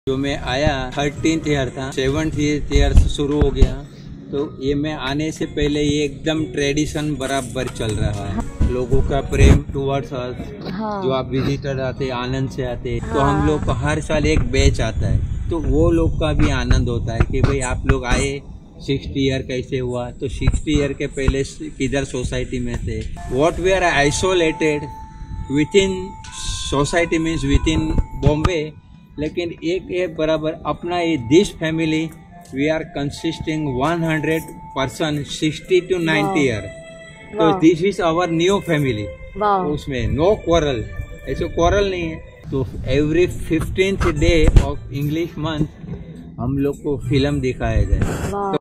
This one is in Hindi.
जो मैं आया 13th ईयर था, 7th ईयर शुरू हो गया। तो ये मैं आने से पहले ये एकदम ट्रेडिशन बराबर चल रहा है। लोगों का प्रेम टुवर्ड्स अस, जो आप विजिटर आते आनंद से आते, तो हम लोग का हर साल एक बैच आता है, तो वो लोग का भी आनंद होता है कि भाई आप लोग आए। 60 ईयर कैसे हुआ, तो 60 ईयर के पहले किधर सोसाइटी में थे, what we are isolated within society means within Bombay, लेकिन एक बराबर अपना ये this family we are consisting 100% 60 to 90 year. तो this is our new family. उसमें नो क्वारल, ऐसे क्वारल नहीं है। तो every 15th day of English month हम लोग को फिल्म दिखाया जाए।